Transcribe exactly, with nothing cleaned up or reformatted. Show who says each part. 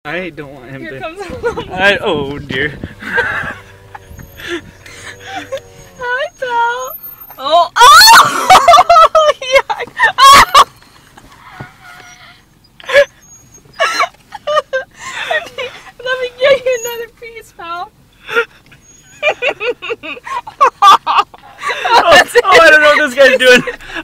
Speaker 1: I don't want him
Speaker 2: Here
Speaker 1: to.
Speaker 2: comes
Speaker 1: I, oh dear.
Speaker 2: Hi, pal. Oh, oh! Yuck! Oh! Let me get you another piece, pal.
Speaker 1: oh, oh, I don't know what this guy's doing.